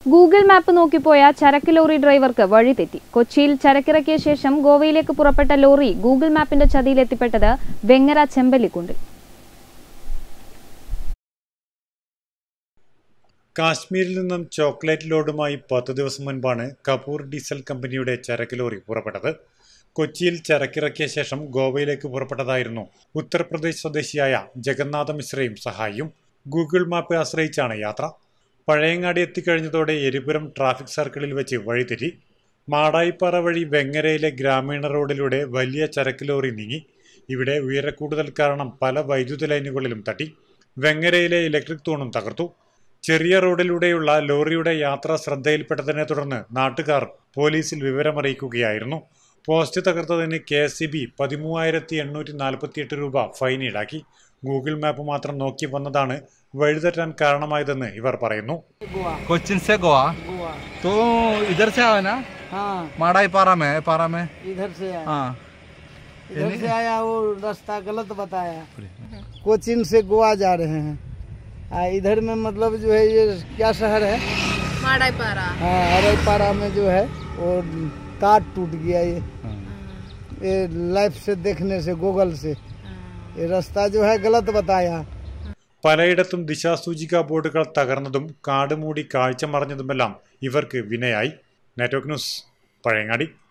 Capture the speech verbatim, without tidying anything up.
Google map നോക്കിപ്പോയ ചരക്ക് lorry ഡ്രൈവർക്ക് വഴി തെറ്റി. കൊച്ചിയിൽ ചരക്കിറക്കിയ ശേഷം ഗോവയിലേക്ക് പുറപ്പെട്ട ലോറി ഗൂഗിൾ മാപ്പിന്റെ ചതിയിലെത്തിപ്പെട്ടത് വെങ്ങര ചെമ്പല്ലിക്കുണ്ടിൽ. കാശ്മീരിൽ നിന്നും ചോക്ലേറ്റ് ലോഡുമായി പത്ത് ദിവസം മുൻപാണ് കപൂർ ഡീസൽ കമ്പനിയുടെ ചരക്ക് ലോറി പുറപ്പെട്ടത്. കൊച്ചിയിൽ ചരക്കിറക്കിയ ശേഷം ഗോവയിലേക്ക് പുറപ്പെട്ടതായിരുന്നു ഉത്തർപ്രദേശ് സ്വദേശിയായ ജഗന്നാഥ മിശ്രയും സഹായിയും. ഗൂഗിൾ മാപ്പ് ആശ്രയിച്ചാണ് യാത്ര. പഴയങ്ങാടി എത്തിക്കഴിഞ്ഞതോടെ എരിപുരം ട്രാഫിക് സർക്കിളിൽ വെച്ച് വഴിതെറ്റി. മാടായിപ്പാറ വഴി വെങ്ങരയിലെ ഗ്രാമീണ റോഡിലൂടെ വലിയ ചരക്ക് ലോറി നീങ്ങി. ഇവിടെ ഉയരക്കൂടുതൽ കാരണം പല വൈദ്യുത ലൈനുകളിലും തട്ടി. വെങ്ങരയിലെ ഇലക്ട്രിക് തൂണും തകർത്തു. ചെറിയ റോഡിലൂടെയുള്ള ലോറിയുടെ യാത്ര ശ്രദ്ധയിൽപ്പെട്ടതിനെ തുടർന്ന് നാട്ടുകാർ പോലീസിൽ വിവരമറിയിക്കുകയായിരുന്നു. പോസ്റ്റ് തകർത്തതിന് കെ എസ് ഇ ബി പതിമൂവായിരത്തി എണ്ണൂറ്റി നാൽപ്പത്തി എട്ട് രൂപ ഫൈൻ ഈടാക്കി. ഗൂഗിൾ മാപ്പ് മാത്രം നോക്കി വന്നതാണ് വഴിതെറ്റാൻ കാരണമായതെന്ന് ഇവർ പറയുന്നു. कोचिन से गोवा तो इधर से आया ना? हाँ, माड़ाई पारा में पारा में इधर से आया। हाँ, इधर से आया, वो रास्ता गलत बताया। कोचिन से गोवा जा रहे हैं। आ, इधर में मतलब जो है ये क्या शहर है? माड़ाईपारा। हाँ, अरईपारा में जो है वो तार टूट गया। ये ये लाइफ से देखने से गूगल से ये रास्ता जो है गलत बताया। പലയിടത്തും ദിശാസൂചിക ബോർഡുകൾ തകർന്നതും കാട് മൂടി കാഴ്ച മറഞ്ഞതുമെല്ലാം ഇവർക്ക് വിനയായി. Network news, Pazhayangadi.